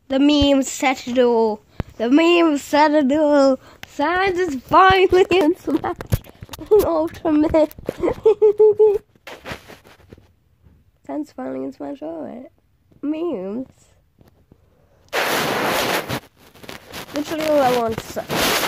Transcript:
The meme set it all. The meme set it all. Sans is finally in Smash Ultimate. Sans finally in Smash Ultimate. Memes. Literally all I want to say.